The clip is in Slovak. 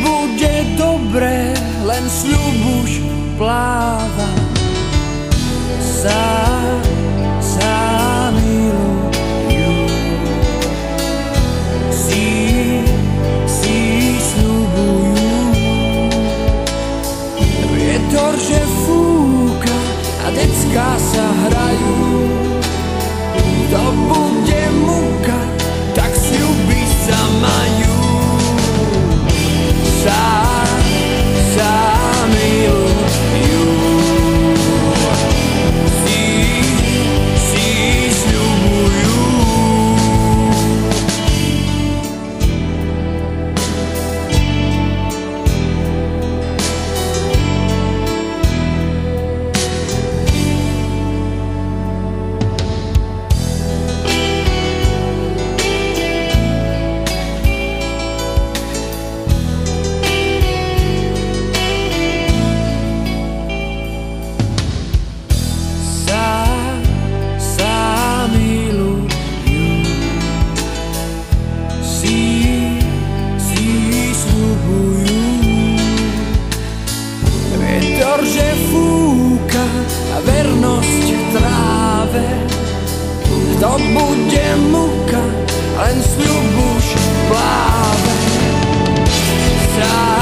bude dobré, len sľubuš pláva. Sa milujú, si sľubujú. Vietor, že fúka a decká sa hrajú, to bude muka, tak sľuby sa majú. Sa milujú, si sľubujú. Že fúka a vernosť tráve, to bude muka, len sľubuš pláve.